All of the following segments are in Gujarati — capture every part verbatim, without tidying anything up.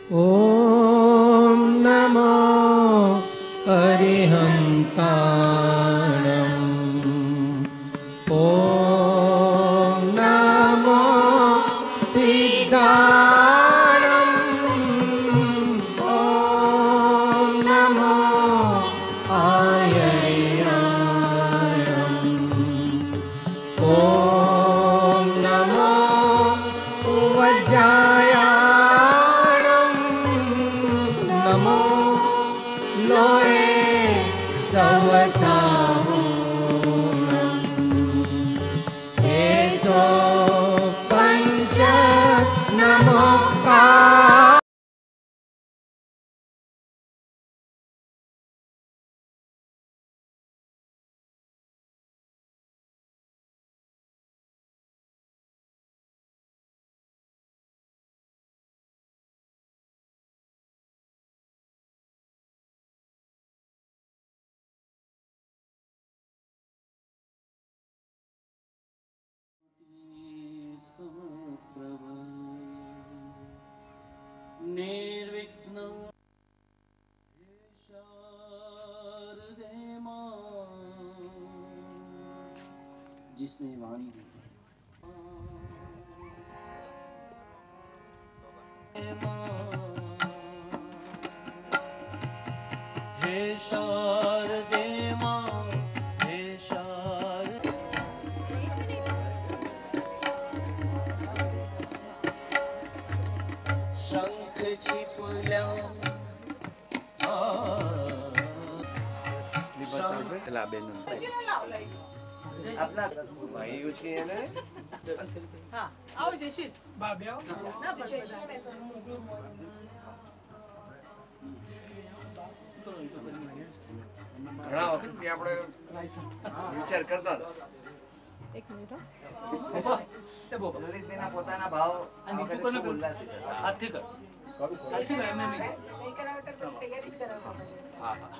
ॐ नमो अरिहन्ताणम् ॐ नमो सिद्धाणम् ॐ नमो आयर्याणम् ॐ नमो उवज्जायाणम् नमो लोये सवसाहुणम् एषो पञ्च नमोकार निर्विघ्नं हे शारदे मां जिसने वाणी दी हे शारदे मां हे शारदे शंख छिपुल्या પેલા બેન આપના ભાઈઓ છે એને હા આવો જયશીલ બાબે આવો ના પણ ઘણા વખતથી આપણે વિચાર કરતા હતા. એક મિનિટ તે બોલો લલિતબેનના પોતાના ભાવ અને કોને બોલાશે હાથથી કર હાથથી કર એમને નહીં કઈ કરાવે તો તૈયારી જ કરાવવા પડે. હા હા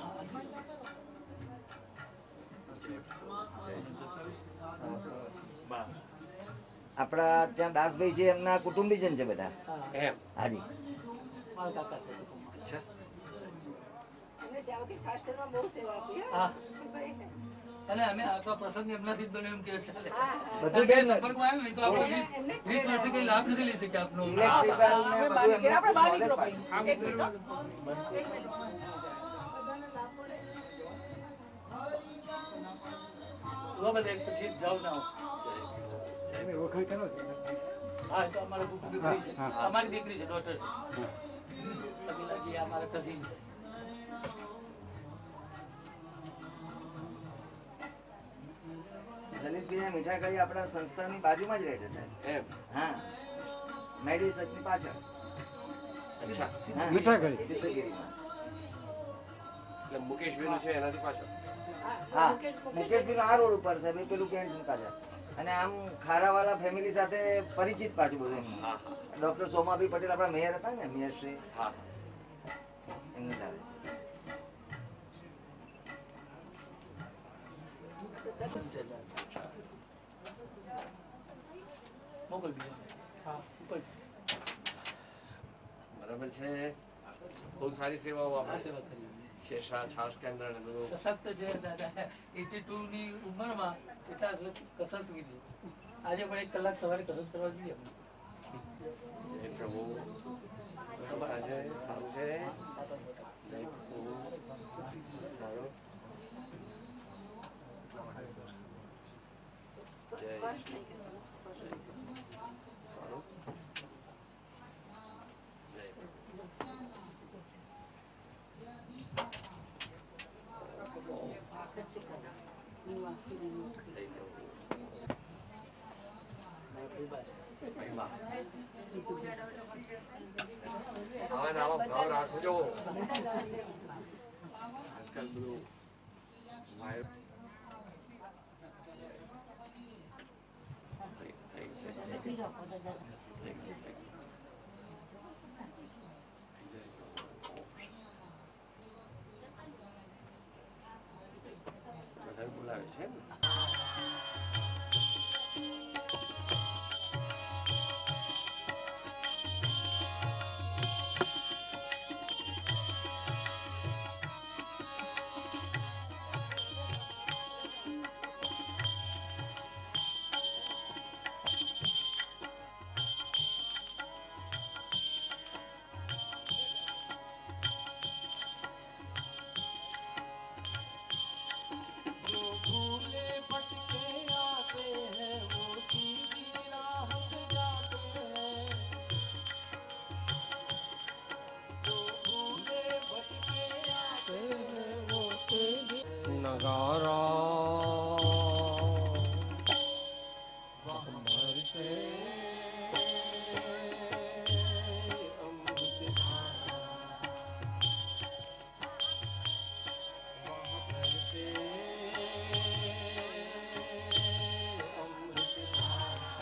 આપણા ત્યાં દાસભાઈ છે એમના કુટુંબીજન છે બધા. એમ હાજી મારા કાકા છે. અચ્છા એમને જાવથી છાશ કરવા બહુ સેવા આપી. હા અને અમે આ તો પ્રસંગ એમનાથી જ બન્યો એમ કે ચાલે બધું બેન સંપર્કમાં આવ્યું નહીં તો આપણે વીસ વર્ષથી કઈ લાભ નથી લઈ શક્યા આપનો. ઇલેક્ટ્રિકલ ને બધું એમને આપણે બહાર નીકળો ભાઈ. એક મિનિટ એક મિનિટ वो बदे પછી જાવ ના એમે ઓળખાણ કરો હા તો અમારા કુટુંબી ભાઈ છે અમારી દીકરી છે ડોટર છે અગિલાજી અમારા કઝિન છે. લલિતભાઈ મીઠા કરી આપણા સંસ્થાની બાજુમાં જ રહે છે સાહેબ. એમ હા મેડી સચની પાછળ. અચ્છા મીઠા કરી સિદ્ધગીરીમાં. એટલે મુકેશ બેન છે એનાથી પાછળ. હા મુકેશભાઈ આ રોડ ઉપર છે પેલું કેન્ટીન પાછળ. અને આમ ખારાવાલા ફેમિલી સાથે પરિચિત પાછું બધું એમનું. હા ડોક્ટર સોમાભાઈ પટેલ આપણા મેયર હતા ને મેયર શ્રી હા એમની સાથે. મોકલ બીજો હા ઉપર બરાબર છે. બહુ સારી સેવાઓ આ આપણે સેવા કરી છે. શા છાશ કેન્દ્ર ને બધું સશક્ત છે દાદા એટી ટુ ની ઉંમરમાં એટલા કસરત કીધી આજે પણ એક કલાક સવારે કસરત કરવા જોઈએ જય પ્રભુ. આજે સારું છે. જય પ્રભુ સારું. જય સારું. જય આવા ને આવા ભાવ રાખજો. આજકાલ બધું વાયર બધા બોલાવે છે ને. गारा अमर से अमृत धारा अमर से अमृत धारा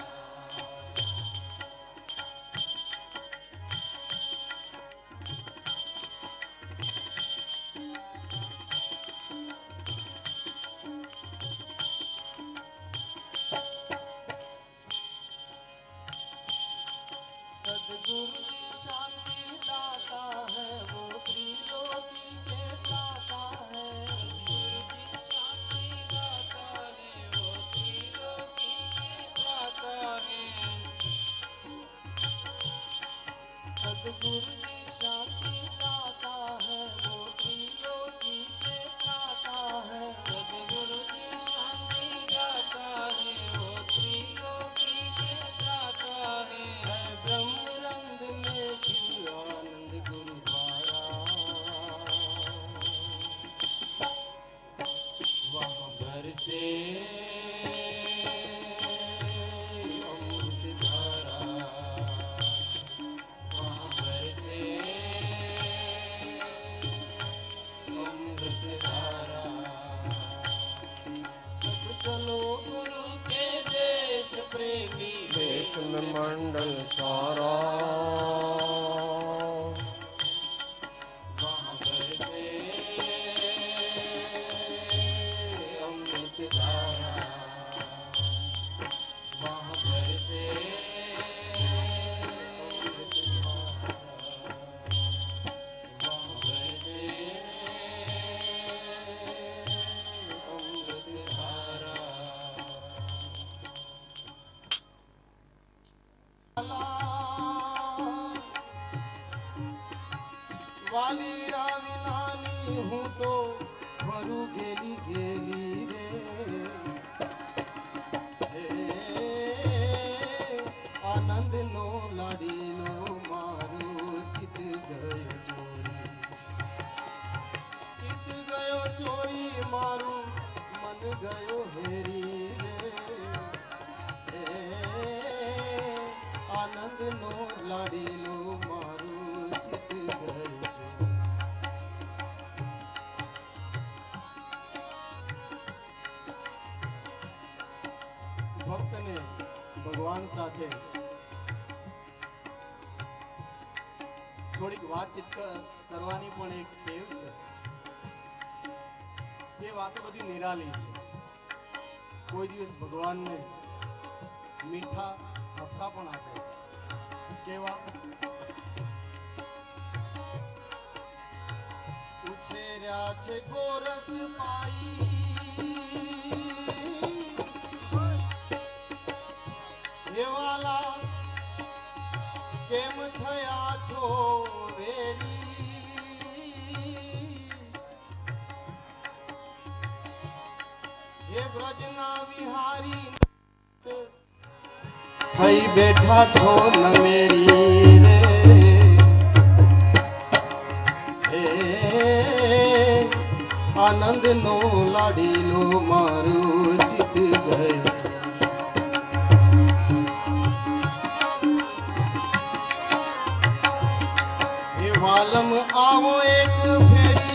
सद्गुरु की शांति दाता है वो त्रिलोकी के दाता है सद्गुरु की शांति दाता है वो त्रिलोकी के दाता है सद्गुरु की शांति दाता है वो त्रिलोकी के दाता है सद्गुरु की शांति दाता है वो त्रिलोकी के दाता है ब्रह्मरंग में शिव आनंद गुरुद्वारा वहाँ बरसे अमृत धारा वहाँ बरसे अमृत धारा सब चलो गुरु के देश प्रेमी देश में मंडल सारा वहाँ बरसे अमृत धारा वहाँ बरसे अमृत धारा वहाँ बरसे अमृत धारा वालीड़ा विनानी हूँ तो भरू गेली गेली रे हे आनंद नो लाड़ी लो मारू चित गयो चोरी चित गयो चोरी मारू मन गयो हेरी रे हे आनंद नो लाड़ी लो मारू चित गयो चोरी भक्त ने भगवान साथे થોડીક વાતચીત કરવાની પણ એક ટેવ છે એ વાતો બધી નિરાલી છે કોઈ દિવસ ભગવાનને મીઠા હપ્તા પણ આપે છે કેવા ઉછેર્યા છે ગોરસ પાઈ વાલા કેમ થયા છો વેરી હે વ્રજના વિહારી થઈ બેઠા છો નમેરી રે હે આનંદ નો લાડીલો મારું ચિત ગયો वालम आवो एक फेरी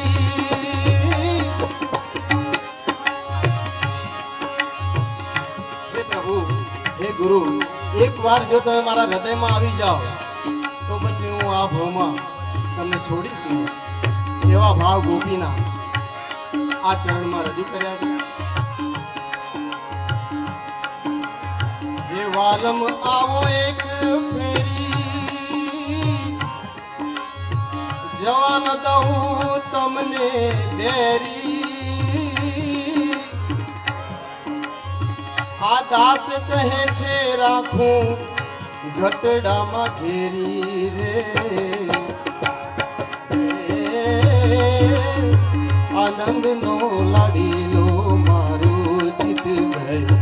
हे प्रभु हे गुरु एक बार जो તમે મારા હૃદયમાં આવી જાઓ તો પછી હું આ ભવમાં તમને છોડીશ નહીં એવા ભાવ ગોપીના આ ચરણમાં રજૂ કર્યા છે હે વાલમ આવો એક ફેરી जवान दहू तमने देरी आ दास कहे छे राखूं घटड़ा मा घेरी रे आनंद नो लाडीलो मारू चित गयो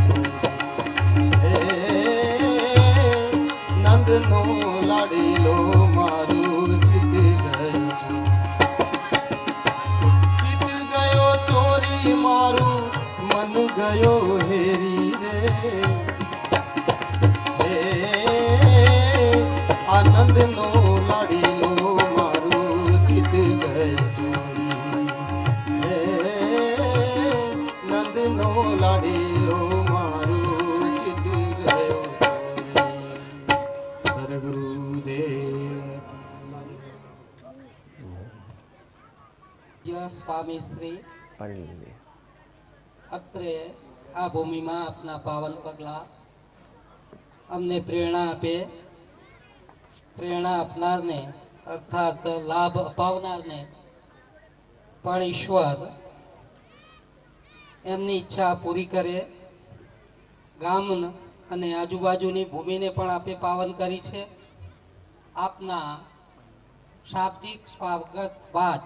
नंद नो लाडीलो मारू चित गयो चित गयो चोरी मारू ગયો હેરી રે હે આનંદ નો લાડીલો મારું ચિત ગયો ચોરી હે નંદ નો લાડીલો મારું ચિત ગયો ચોરી સદગુરુદેવ જય સ્વામી શ્રી અત્રે આ ભૂમિમાં આપના પાવન પગલા અમને પ્રેરણા આપે, પ્રેરણા આપનારને અર્થાત લાભ અપાવનારને પણ ઈશ્વર એમની ઈચ્છા પૂરી કરે. ગામ અને આજુબાજુની ભૂમિને પણ આપે પાવન કરી છે. આપના શાબ્દિક સ્વાગત બાદ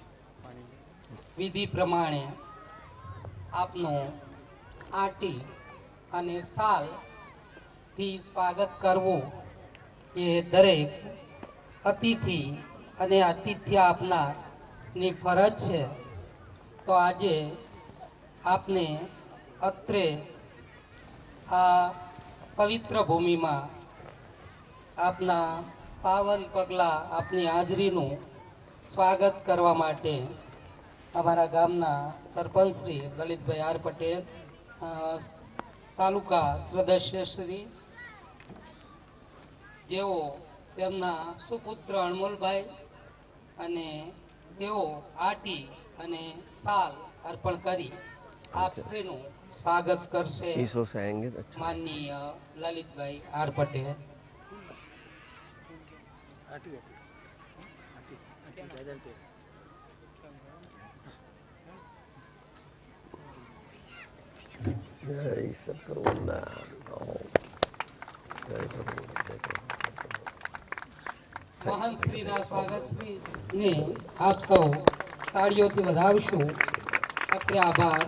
વિધિ પ્રમાણે આપનું આટી અને સાલ થી સ્વાગત કરવું એ દરેક અતિથિ અને આતિથ્ય આપનાર ની ફરજ છે. તો આજે આપને અત્રે આ પવિત્ર ભૂમિમાં આપના પાવન પગલા આપની હાજરીનું સ્વાગત કરવા માટે અમારા ગામના સરપંચ શ્રી લલિતભાઈ આર પટેલ, તાલુકા સદસ્ય શ્રી, જેઓ તેમના સુપુત્ર અણમોલભાઈ અને તેઓ આટી અને સાલ અર્પણ કરી આપ શ્રીનું સ્વાગત કરશે. માનનીય લલિતભાઈ આર પટેલ. મહાનશ્રીના સ્વાગતશ્રીને આપ સૌ તાળીઓથી વધાવશું. અત્રે આભાર.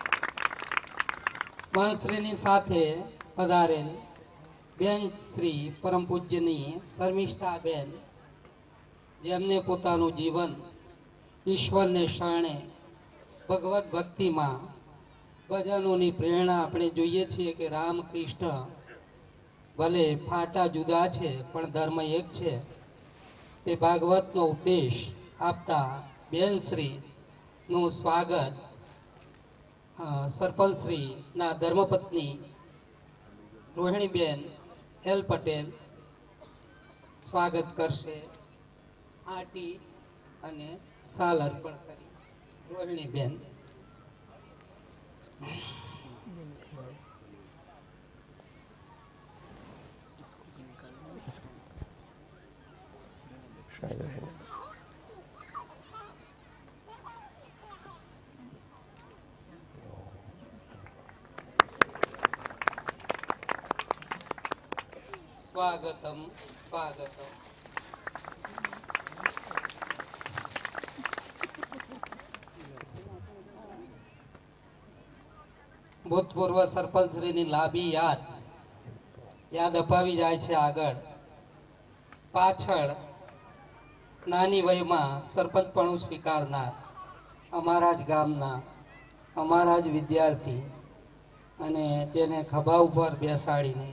મહાનશ્રીની સાથે પધારેલ બેન શ્રી પરમ પૂજ્યની શર્મિષ્ઠા બેન, જેમને પોતાનું જીવન ઈશ્વરને શરણે ભગવત ભક્તિમાં ભજનોની પ્રેરણા આપણે જોઈએ છીએ કે રામ કૃષ્ણ ભલે ફાટા જુદા છે પણ ધર્મ એક છે. તે ભાગવતનો ઉપદેશ આપતા બેનશ્રી નું સ્વાગત સરપંચશ્રીના ધર્મપત્ની રોહિણીબેન એલ પટેલ સ્વાગત કરશે. આટી અને સાલ અર્પણ કરી રોહિણીબેન. સ્વાગતમ સ્વાગતમ. ભૂતપૂર્વ સરપંચશ્રીની લાંબી યાદ યાદ અપાવી જાય છે. આગળ પાછળ નાની વયમાં સરપંચપણું સ્વીકારનાર અમારા જ ગામના અમારા જ વિદ્યાર્થી અને તેને ખભા ઉપર બેસાડીને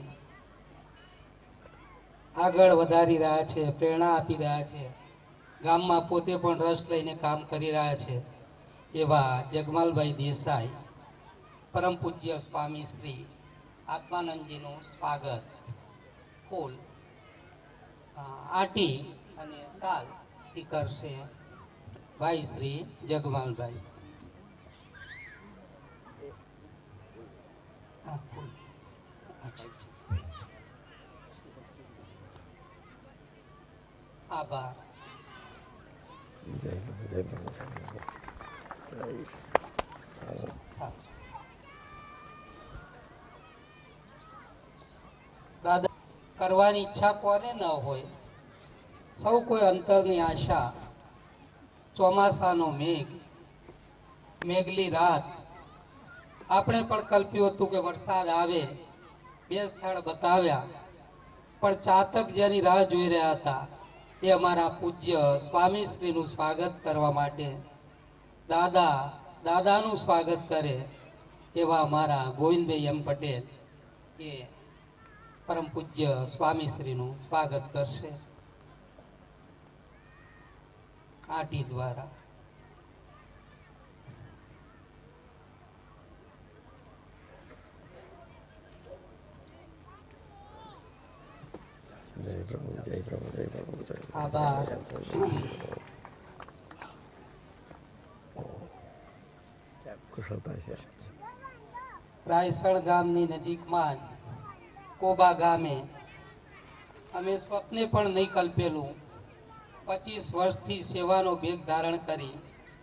આગળ વધારી રહ્યા છે, પ્રેરણા આપી રહ્યા છે. ગામમાં પોતે પણ રસ લઈને કામ કરી રહ્યા છે એવા જગમાલભાઈ દેસાઈ, પરમ પૂજ્ય સ્વામી શ્રી આત્માનંદજીનું સ્વાગત ફૂલ આટી અને સાલ થી કરશે ભાઈ શ્રી જગમાલભાઈ. આભાર. દાદા કરવાની ઈચ્છા કોને ન હોય. સૌ કોઈ અંતરની આશા. ચોમાસાનો મેઘ, મેઘલી રાત. આપણે પણ કલ્પ્યું હતું કે વરસાદ આવે. બે સ્થળ બતાવ્યા પણ ચાતક જેની રાહ જોઈ રહ્યા હતા એ અમારા પૂજ્ય સ્વામીશ્રીનું સ્વાગત કરવા માટે દાદા દાદાનું સ્વાગત કરે એવા અમારા ગોવિંદભાઈ એમ પટેલ એ પરમ પૂજ્ય સ્વામીશ્રીનું સ્વાગત કરશે આટી દ્વારા. આભાર. રાયસણ ગામની નજીકમાં જ કોબા ગામે અમે સ્વપ્ને પણ નહીં કલ્પેલું પચીસ વર્ષથી સેવાનો ભેગ ધારણ કરી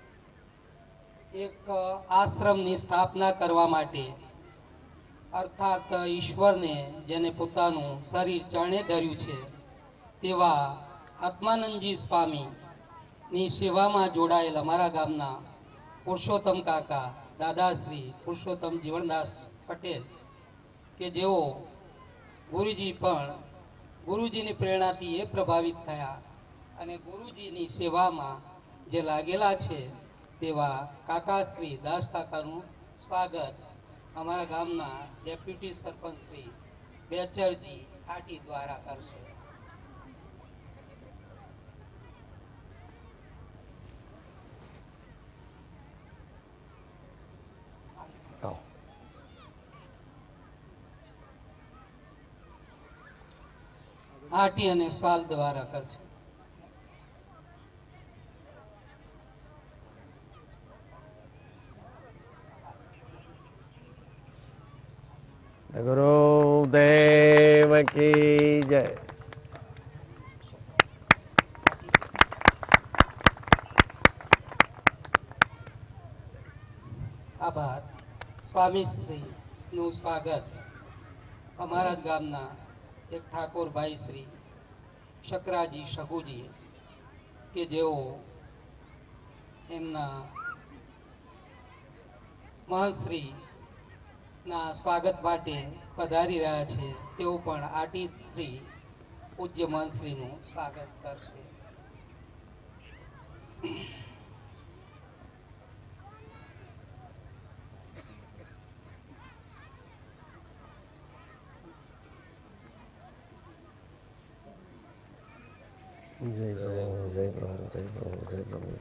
એક આશ્રમની સ્થાપના કરવા માટે, અર્થાત ઈશ્વરને જેને પોતાનું શરીર ચરણે ધર્યું છે તેવા આત્માનંદજી સ્વામીની સેવામાં જોડાયેલ અમારા ગામના પુરુષોત્તમ કાકા દાદાશ્રી પુરુષોત્તમ જીવનદાસ પટેલ કે જેઓ ગુરુજી પણ ગુરુજીની પ્રેરણાથી એ પ્રભાવિત થયા અને ગુરુજીની સેવામાં જે લાગેલા છે તેવા કાકાશ્રી દાસ કાકાનું સ્વાગત અમારા ગામના ડેપ્યુટી સરપંચ શ્રી બેચરજી આટી દ્વારા કરશે. આટી અને સ્વાલ દ્વારા કરશે. ગુરુદેવ કી જય. આભાર. સ્વામીશ્રી નું સ્વાગત અમારા જ ગામના એક ઠાકોરભાઈ શ્રી શકરાજી શકુજી કે જેઓ એમના મહંતશ્રી ના સ્વાગત માટે પધારી રહ્યા છે. તેઓ પણ આટીથી પૂજ્ય મહંતશ્રીનું સ્વાગત કરશે. જય પ્રભુ જય પ્રભુ જય પ્રભુ જય પ્રભુ.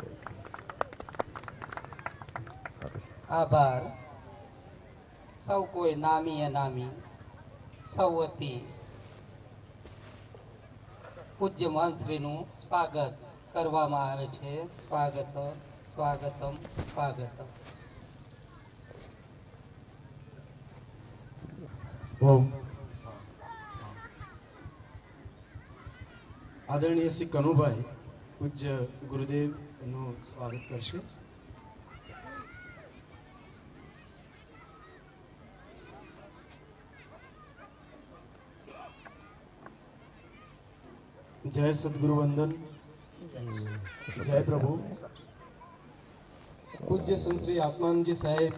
આભાર. સૌ કોઈ નામી અનામી સૌ વતી પૂજ્ય મહંતશ્રીનું સ્વાગત કરવામાં આવે છે. સ્વાગત સ્વાગતમ સ્વાગતમ. ઓમ આદરણીય શ્રી કનુભાઈ પૂજ્ય ગુરુદેવ નું સ્વાગત કરશે. જય સદગુરુ વંદન. જય પ્રભુ. પૂજ્ય સંત શ્રી આત્માનંદજી સાહેબ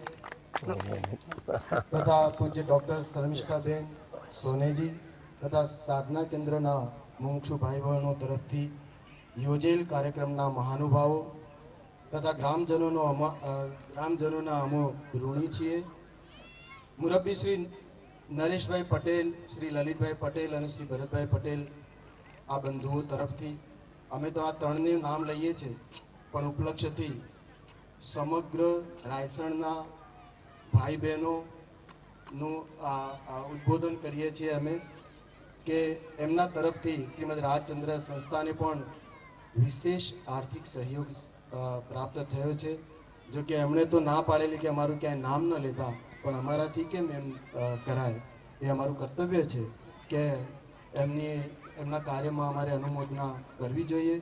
તથા પૂજ્ય ડોક્ટર શર્મિષ્ઠાબેન સોનેજી તથા સાધના કેન્દ્રના મુમુક્ષુ ભાઈ બહેનો તરફથી યોજેલ કાર્યક્રમના મહાનુભાવો તથા ગ્રામજનોનો અમો- અ, ગ્રામજનોના અમો ઋણી છીએ. મુરબ્બી શ્રી નરેશભાઈ પટેલ, શ્રી લલિતભાઈ પટેલ અને શ્રી ભરતભાઈ પટેલ આ બંધુઓ તરફથી અમે તો આ ત્રણને નામ લઈએ છીએ, પણ ઉપલક્ષ્યથી સમગ્ર રાયસણના ભાઈ બહેનોનું આ આ ઉદ્બોધન કરીએ છીએ અમે કે એમના તરફથી શ્રીમદ રાજચંદ્ર સંસ્થાને પણ વિશેષ આર્થિક સહયોગ અ, પ્રાપ્ત થયો છે. જો કે એમણે તો ના પાડેલી કે અમારું ક્યાંય નામ ન લેતા, પણ અમારાથી કેમ એમ અ, કરાય, એ અમારું કર્તવ્ય છે કે એમની એમના કાર્યમાં અમારે અનુમોદના કરવી જોઈએ.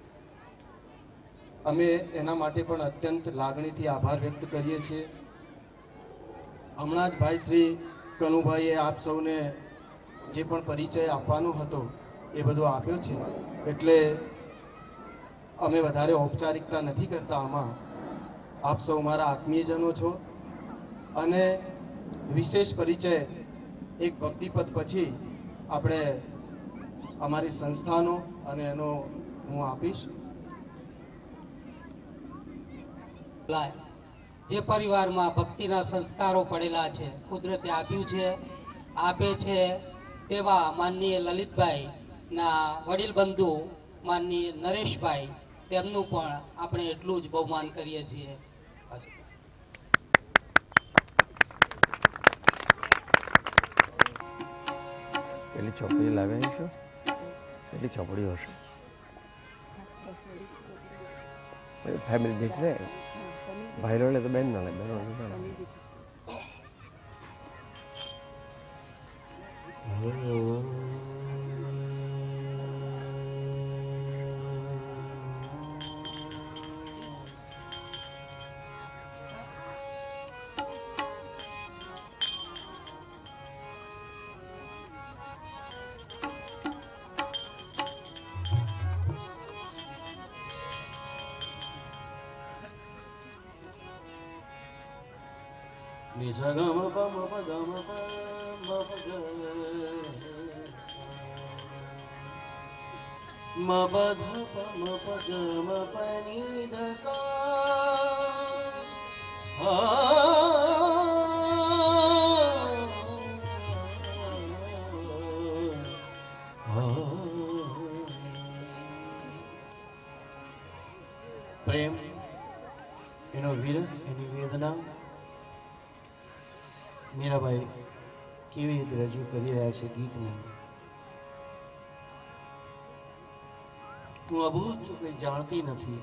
અમે એના માટે પણ અત્યંત લાગણીથી આભાર વ્યક્ત કરીએ છીએ. હમણાં જ ભાઈ શ્રી કનુભાઈએ આપ સૌને જે પણ પરિચય આપવાનો હતો એ બધો આપ્યો છે, એટલે અમે વધારે ઔપચારિકતા નથી કરતા. આમાં આપ સૌ મારા આત્મીયજનો છો અને વિશેષ પરિચય એક ભક્તિપદ પછી આપણે અમારી સંસ્થાનો અને એનો હું આપીશ. લાય જે પરિવારમાં ભક્તિના સંસ્કારો પડેલા છે, કુદરતે આપ્યું છે, આપે છે, તેવા માનનીય લલિતભાઈ ના વડીલ બંધુ માનનીય નરેશભાઈ, તેમનું પણ આપણે એટલું જ બહુમાન કરીએ છીએ. પેલી ચોપડી લાવ્યા છો? પેલી ચોપડીઓ હશે ફેમિલી દીઠ રે ભાઈલો લે તો બેન ના લે, બેન Nisagam pam padam pam ma padha pam padam pani dasa પ્રેમ એનો વિરહ એની વેદના મીરાબાઈ કેવી રીતે રજૂ કરી રહ્યા છે ગીતને. હું અભૂત છું, કંઈ જાણતી નથી,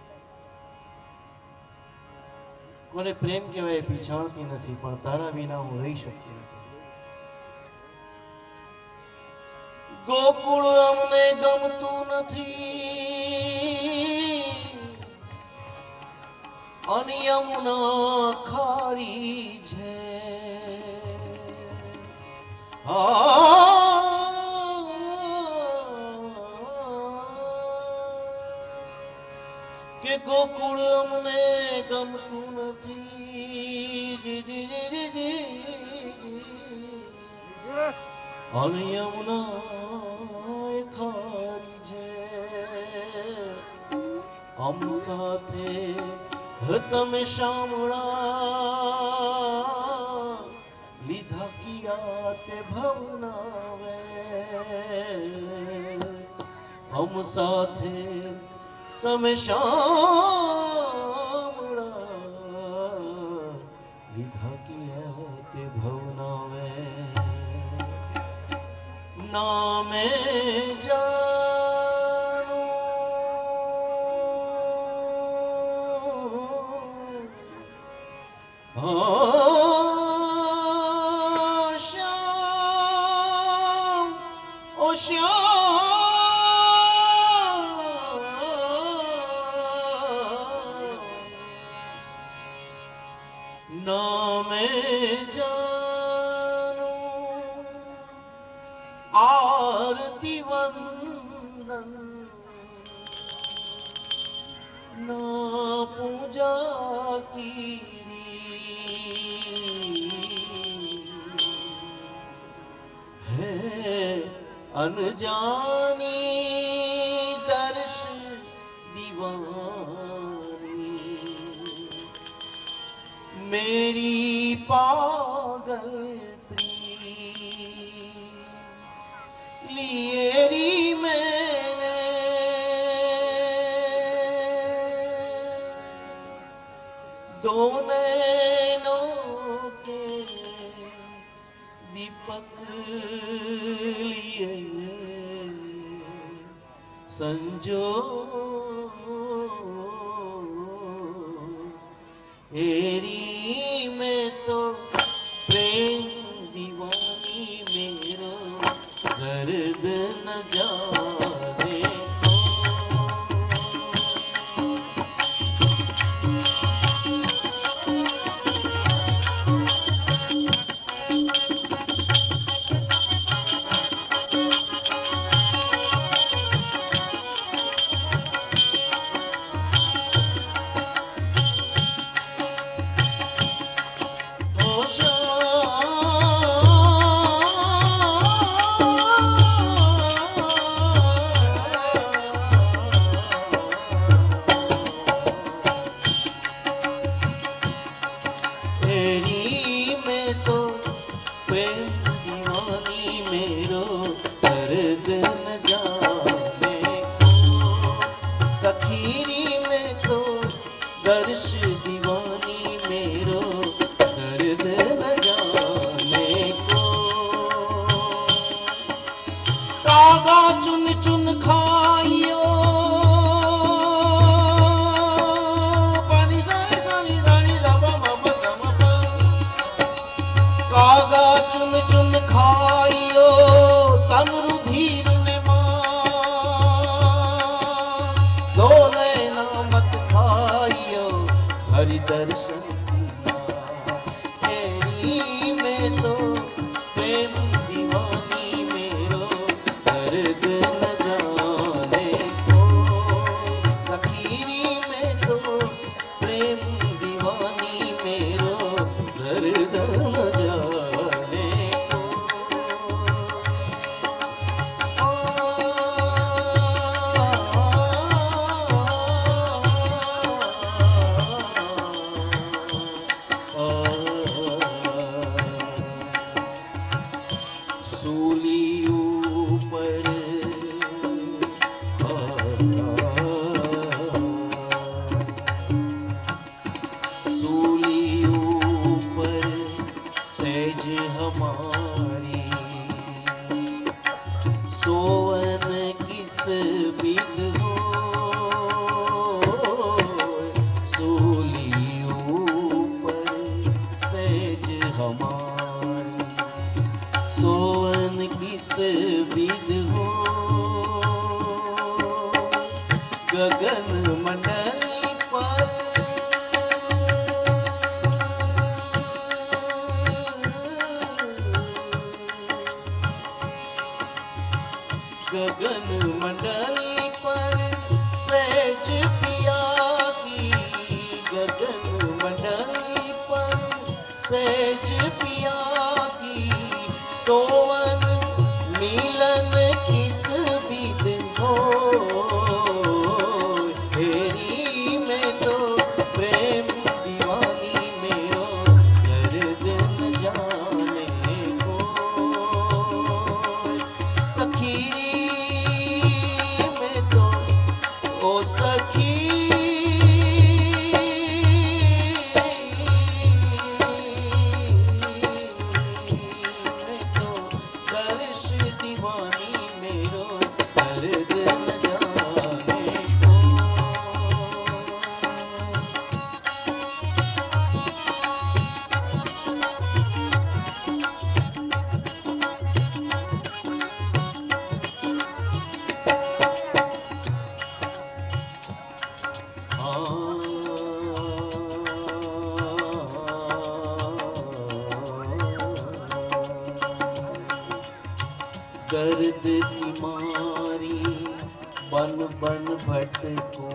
કોને પ્રેમ કહેવાય એ જાણતી નથી, પણ તારા વિના હું રહી શકતી નથી. ગોકુળ અમને ગમતું નથી, અને યમુના ખારી છે. કે ગોકુળ અમને ગમતું નથી, અને યમુના ખારી છે. અમ સાથે તમે શામળા લીધા કિયા તે ભવનાવે. હમ સાથે તમે શામળા લીધા કિયા તે ભવનાવે. નામે જાનો શ્યામ ઓ શ્યામ નામે જાનો आरती वंदन ना पूजा की है अनजानी दर्श दीवानी मेरी पागल लिएरी मैंने दो नैनों के दीपक लिए संजो एरी में तो प्रेम दीवानी मेरो दर्द न जाने दर्शन किया। तेरी में तो प्रेम दीवानी मेरो दर्द न जाने को। सखीरी में तो प्रेम दीवानी मेरो दर्द न जाने को। सूली ऊपर सूली ऊपर सेज हमारी सोवन किस बिद हो। सूली ऊपर सेज हमारी सोवन किस विध हो। गगन मंडल पर गगन मंडल पर सेज पिया की। गगन मंडल पर सेज पिया की सोवन मिलन किस विध हो। तेरी में तो प्रेम दीवानी मेरो दर्द न जाने को। सखीरी में तो ओ सखी दर्श दीवानी मेरो दर्द न जाने को। दर्द की मारी बन बन भटकूं।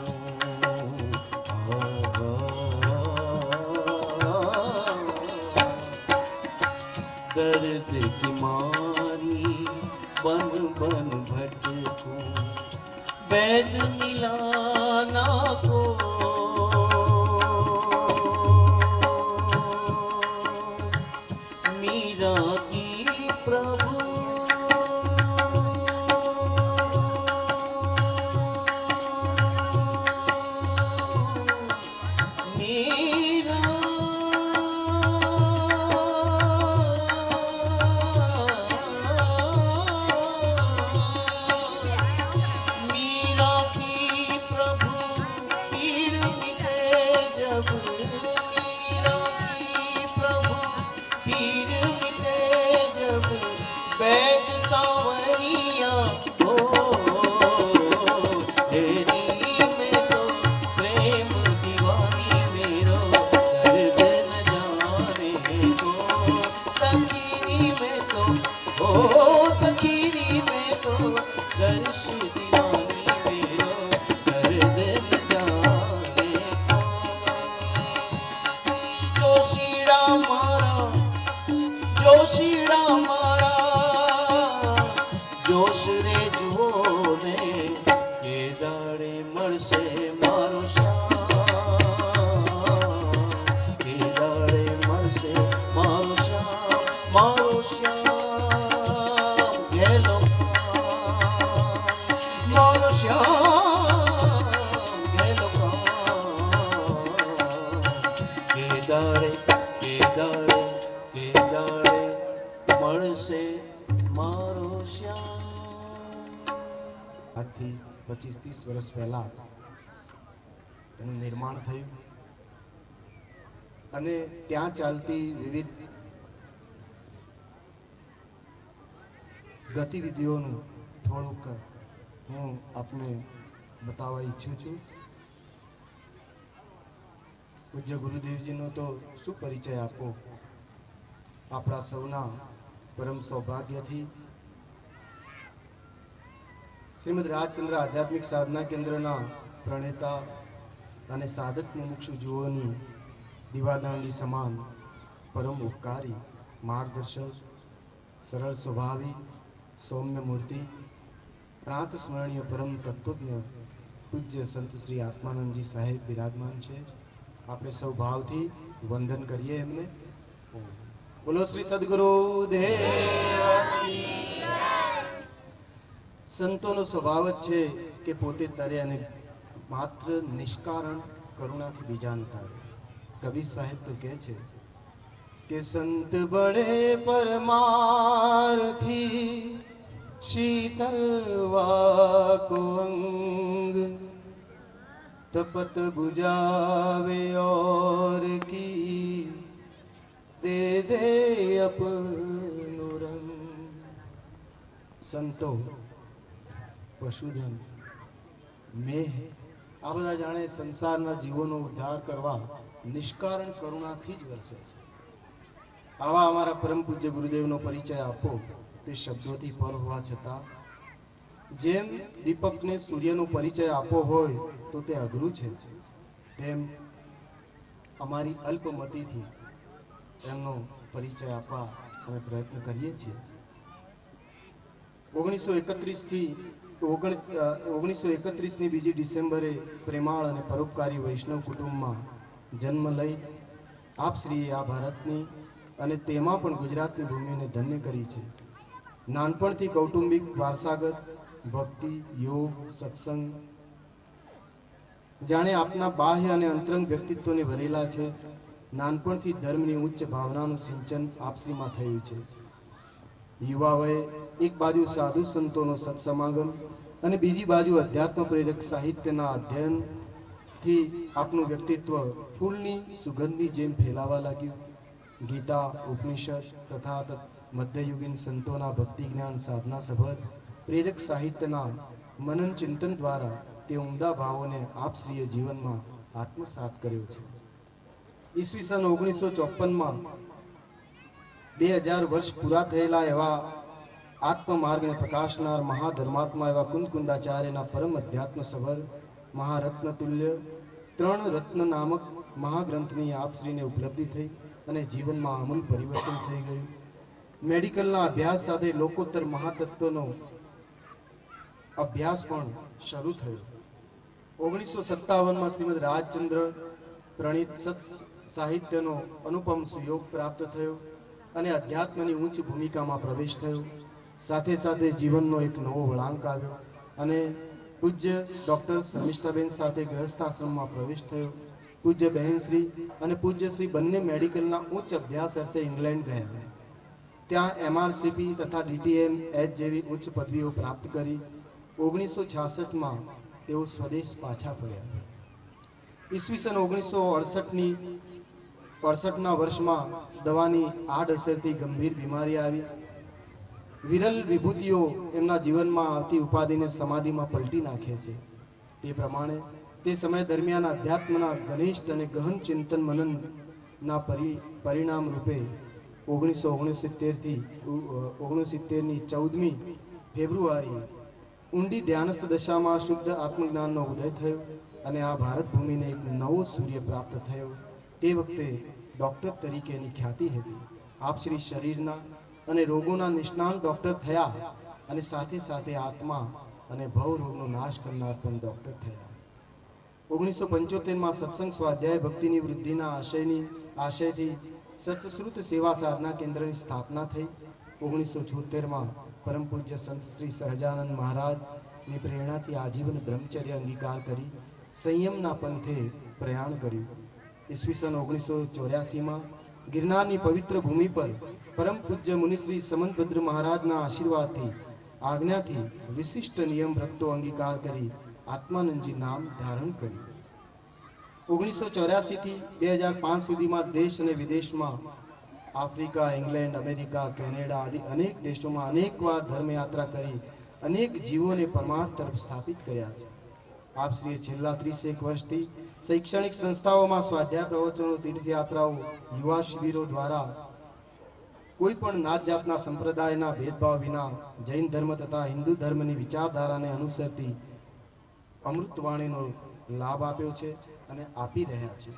दर्द की मारी बन बन भटकूं। वैद मिलाना को मीरा की प्रभु मीरा मीरा की प्रभु पीड़ मिटे जब। मीरा की प्रभु पीड़ मिटे जब। वैद सांवरिया हो। तेरी में तो प्रेम दीवानी मेरो दर्द न जाने को। सखीरी में तो ओ सखीरी में तो दर्श दीवानी मेरो दर्द न जाने को। जोशीड़ा मारा जोशीड़ा मारा जोश रे जुओ ने के दाड़े मरसे मारो श्याम। के दाड़े मरसे मारो श्याम मारो श्याम घेलो मारो श्याम घेलो के दाड़े के दाड़े के दाड़े મળશે મારો શ્યામ। આજથી પચીસ ત્રીસ વર્ષ પહેલા એનું નિર્માણ થયું અને ત્યાં ચાલતી વિવિધ ગતિવિધિઓનું થોડુંક હું આપને બતાવવા ઈચ્છું છું। પૂજ્ય ગુરુદેવજીનો તો શું પરિચય આપો. આપણા સૌના પરમ સૌભાગ્યથી શ્રીમદ રાજચંદ્ર આધ્યાત્મિક સાધના કેન્દ્રના પ્રણેતા અને સાધક મુમુક્ષુ જુઓની દીવાદાંડી સમાન પરમ ઉપકારી માર્ગદર્શક સરળ સ્વભાવી સૌમ્ય મૂર્તિ પ્રાંત સ્મરણીય પરમ તત્વજ્ઞ પૂજ્ય સંત શ્રી આત્માનંદજી સાહેબ બિરાજમાન છે. આપણે સૌ ભાવથી વંદન કરીએ એમને. બોલો શ્રી સદગુરુ દેવ. સંતોનો સ્વભાવ જ છે કે પોતે તરે અને માત્ર નિષ્કારણ કરુણાથી બીજાને તારે. કબીર સાહેબ તો કહે છે કે સંત બળે પરમારથી शीतल वाको अंग तपत बुझावे और की दे दे अपनो रंग. संतो पशुधन મેહ આ બધા જાણે સંસારના જીવોનો ઉદ્ધાર કરવા નિષ્કારણ કરુણાથી જ વરસે છે. આવા અમારા પરમ પૂજ્ય ગુરુદેવનો પરિચય આપો તે શબ્દોથી પર હોવા છતાં જેમ દીપકને સૂર્યનો પરિચય આપવો હોય તો તે અઘરું છે, તેમ અમારી અલ્પમતીથી એમનો પરિચય આપવા અમે પ્રયત્ન કરીએ છીએ. ઓગણીસો એકત્રીસ થી ઓગણીસો એકત્રીસ ની બીજી ડિસેમ્બરે પ્રેમાળ અને પરોપકારી વૈષ્ણવ કુટુંબમાં જન્મ લઈ આપ શ્રીએ આ ભારતની અને તેમાં પણ ગુજરાતની ભૂમિને ધન્ય કરી છે. નાનપણથી કૌટુંબિક વારસાગત ભક્તિ યોગ સત્સંગ જાણે આપના બાહ્ય અને અંતરંગ વ્યક્તિત્વને ભરેલા છે. નાનપણથી ધર્મની ઉચ્ચ ભાવનાનું સિંચન આપશ્રીમાં થયું છે. યુવાઓએ એક બાજુ સાધુ સંતોનો સત્સમાગમ અને બીજી બાજુ અધ્યાત્મ પ્રેરક સાહિત્યના અધ્યયનથી આપનું વ્યક્તિત્વ ફૂલની સુગંધની જેમ ફેલાવા લાગ્યું. ગીતા ઉપનિષદ તથા મધ્યયુગીન સંતોના ભક્તિ જ્ઞાન સાધના સભર પ્રેરક સાહિત્યના મનન ચિંતન દ્વારા તે ઉમદા ભાવોને આપશ્રીએ જીવનમાં આત્મસાત કર્યો છે. ઈસવીસન ઓગણીસો ચોપનમાં બે હજાર વર્ષ પૂરા થયેલા એવા આત્મમાર્ગને પ્રકાશનાર મહાધર્માત્મા એવા કુંદકુંદાચાર્યના પરમ અધ્યાત્મ સભર મહારત્ન તુલ્ય ત્રણ રત્ન નામક મહાગ્રંથની આપશ્રીને ઉપલબ્ધિ થઈ અને જીવનમાં આમૂલ પરિવર્તન થઈ ગયું. મેડિકલના અભ્યાસ સાથે લોકોત્તર મહાતત્વનો અભ્યાસ પણ શરૂ થયો. ઓગણીસો સત્તાવનમાં શ્રીમદ રાજચંદ્ર પ્રણીત સત સાહિત્યનો અનુપમ સુયોગ પ્રાપ્ત થયો અને અધ્યાત્મની ઉચ્ચ ભૂમિકામાં પ્રવેશ થયો. સાથે સાથે જીવનનો એક નવો વળાંક આવ્યો અને પૂજ્ય ડૉક્ટર શર્મિષ્ઠાબેન સાથે ગૃહસ્થાશ્રમમાં પ્રવેશ થયો. પૂજ્ય બહેનશ્રી અને પૂજ્ય શ્રી બંને મેડિકલના ઉચ્ચ અભ્યાસ અર્થે ઇંગ્લેન્ડ ગયા. ત્યાં એમઆરસીપી તથા ડીટીએમ એચ જેવી ઉચ્ચ પદવીઓ પ્રાપ્ત કરી ઓગણીસો છાસઠમાં તેઓ સ્વદેશ પાછા ફર્યા. ઈસવીસન ઓગણીસો અડસઠની અડસઠના વર્ષમાં દવાની આડઅસરથી ગંભીર બીમારી આવી. વિરલ વિભૂતિઓ એમના જીવનમાં આવતી ઉપાધિને સમાધિમાં પલટી નાખે છે. તે પ્રમાણે તે સમય દરમિયાન અધ્યાત્મના ઘનિષ્ઠ અને ગહન ચિંતન મનનના પરિણામ રૂપે ઓગણીસો ઓગણસિત્તેરથી ઓગણસિત્તેરની ચૌદમી ફેબ્રુઆરીએ ઊંડી ધ્યાનસ્થ દશામાં શુદ્ધ આત્મજ્ઞાનનો ઉદય થયો અને આ ભારત ભૂમિને એક નવો સૂર્ય પ્રાપ્ત થયો. તે વખતે ડૉક્ટર તરીકેની ખ્યાતિ હતી. આપ શ્રી શરીરના અને રોગોના નિષ્ણાત ડૉક્ટર થયા અને સાથે સાથે આત્મા અને ભવ રોગનો નાશ કરનાર પણ ડૉક્ટર થયા. ઓગણીસો પંચોતેરમાં સત્સંગ સ્વાધ્યાય ભક્તિની વૃદ્ધિના આશયની આશયથી સચશ્રુત સેવા સાધના કેન્દ્રની સ્થાપના થઈ. ઓગણીસો છોતેરમાં પરમ પૂજ્ય સંત શ્રી સહજાનંદ મહારાજની પ્રેરણાથી આજીવન બ્રહ્મચર્ય અંગીકાર કરી સંયમના પંથે પ્રયાણ કર્યું. ઈસવીસન ઓગણીસો ચોર્યાસીમાં ગિરનારની પવિત્ર ભૂમિ પર પરમ પૂજ્ય મુનિશ્રી સમંતભદ્ર મહારાજના આશીર્વાદથી આજ્ઞાથી વિશિષ્ટ નિયમ વ્રતો અંગીકાર કરી આત્માનંદજી નામ ધારણ કર્યું. ઓગણીસો ચોર્યાસીથી બે હજાર પાંચ સુધીમાં દેશ અને વિદેશમાં આફ્રિકા, ઇંગ્લેન્ડ, અમેરિકા, કેનેડા આદિ અનેક દેશોમાં અનેકવાર ધર્મયાત્રા કરી અનેક જીવોને પરમાર્થ તરફ સ્થાપિત કર્યા છે. આપ શ્રીએ છેલ્લા ત્રીસેક વર્ષથી શૈક્ષણિક સંસ્થાઓમાં સ્વાધ્યાય પ્રવચનો, તીર્થયાત્રાઓ, યુવા શિબિરો દ્વારા કોઈ પણ નાત જાતના સંપ્રદાયના ભેદભાવ વિના જૈન ધર્મ તથા હિન્દુ ધર્મની વિચારધારાને અનુસરતી અમૃતવાણીનો લાભ આપ્યો છે અને આપી રહ્યા છે.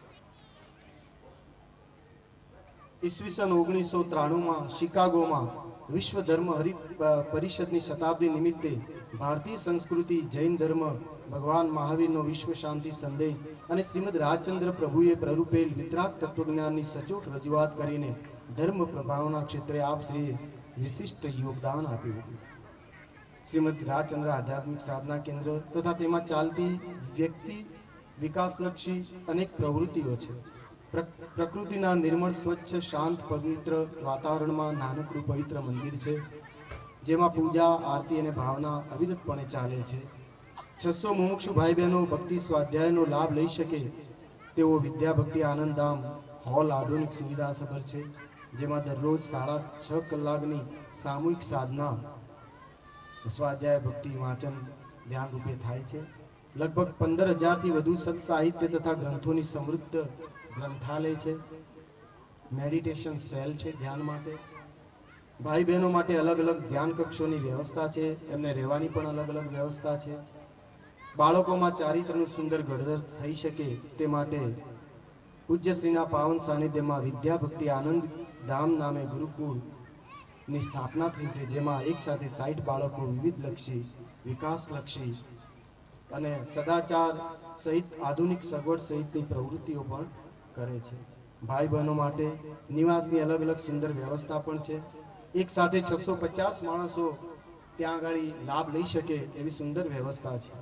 ઈસવીસન ઓગણીસો ત્રાણુંમાં શિકાગોમાં વિશ્વ ધર્મ હરિ પરિષદની શતાબ્દી નિમિત્તે ભારતીય સંસ્કૃતિ, જૈન ધર્મ, ભગવાન મહાવીરનો વિશ્વ શાંતિ સંદેશ અને શ્રીમદ રાજચંદ્ર પ્રભુએ પ્રરૂપેલ વિતરાગ તત્વજ્ઞાનની સચોટ રજૂઆત કરીને ધર્મ પ્રભાવના ક્ષેત્રે આપ શ્રીએ વિશિષ્ટ યોગદાન આપ્યું હતું. શ્રીમદ રાજચંદ્ર આધ્યાત્મિક સાધના કેન્દ્ર તથા તેમાં ચાલતી વ્યક્તિ વિકાસલક્ષી અનેક પ્રવૃત્તિઓ છે. પ્રકૃતિના નિર્મળ, સ્વચ્છ, શાંત, પવિત્ર વાતાવરણમાં નાનકડું પવિત્ર મંદિર છે, જેમાં પૂજા, આરતી અને ભાવના અવિરતપણે ચાલે છે. છસો મુમુક્ષુ ભાઈ બહેનો ભક્તિ સ્વાધ્યાયનો લાભ લઈ શકે તેવો વિદ્યા ભક્તિ આનંદધામ હોલ આધુનિક સુવિધા સભર છે, જેમાં દરરોજ સાડા છ કલાકની સામૂહિક સાધના, સ્વાધ્યાય, ભક્તિ, વાંચન, ધ્યાન રૂપે થાય છે. લગભગ પંદર હજારથી વધુ સત સાહિત્ય તથા ગ્રંથોની સમૃદ્ધ ગ્રંથાલય છે. મેડિટેશન સેલ છે ધ્યાન માટે. ભાઈ બહેનો માટે અલગ અલગ ધ્યાન કક્ષોની વ્યવસ્થા છે. એમને રહેવાની પણ અલગ અલગ વ્યવસ્થા છે. બાળકોમાં ચારિત્રનું સુંદર ઘડતર થઈ શકે તે માટે પૂજ્યશ્રીના પાવન સાનિધ્યમાં વિદ્યા ભક્તિ આનંદ ધામ નામે ગુરુકુળની સ્થાપના થઈ છે, જેમાં એક સાથે સાઠ બાળકો વિવિધલક્ષી, વિકાસલક્ષી અને સદાચાર સહિત આધુનિક સગવડ સહિતની પ્રવૃત્તિઓ પણ કરે છે. ભાઈ બહેનો માટે નિવાસની અલગ અલગ સુંદર વ્યવસ્થા પણ છે. એક સાથે છસો પચાસ માણસો ત્યાં આગળ લાભ લઈ શકે એવી સુંદર વ્યવસ્થા છે.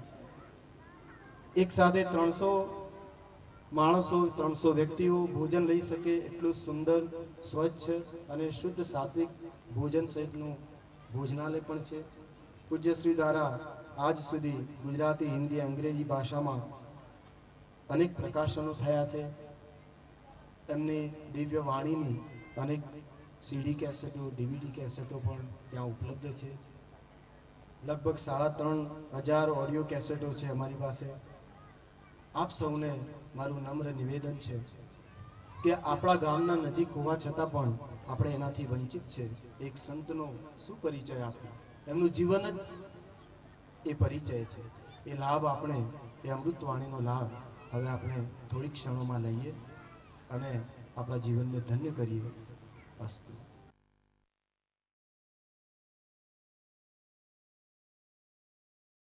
એક સાથે ત્રણસો માણસો, ત્રણસો વ્યક્તિઓ ભોજન લઈ શકે એટલું સુંદર, સ્વચ્છ અને શુદ્ધ સાત્વિક ભોજન સહિતનું ભોજનાલય પણ છે. પૂજ્યશ્રી દ્વારા આજ સુધી ગુજરાતી, હિન્દી, અંગ્રેજી ભાષામાં અનેક પ્રકાશનો થયા છે. એમની દિવ્ય વાણીની અનેક સીડી કેસેટો, ડીવીડી કેસેટો પણ ત્યાં ઉપલબ્ધ છે. લગભગ સાડા ત્રણ હજાર ઓડિયો કેસેટો છે અમારી પાસે. આપ સૌને મારું નમ્ર નિવેદન છે કે આપણા ગામના નજીક હોવા છતાં પણ આપણે એનાથી વંચિત છે. એક સંતનો શું પરિચય આપવો? એમનું જીવન જ એ પરિચય છે. એ લાભ આપણે, એ અમૃતવાણીનો લાભ હવે આપણે થોડી ક્ષણોમાં લઈએ અને આપણા જીવનને ધન્ય કરીએ. અસ્તુ.